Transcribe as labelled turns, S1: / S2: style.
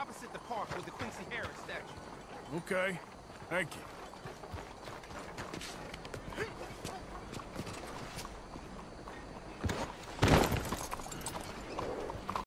S1: opposite the park with the Quincy Harris statue.
S2: Okay. Thank you.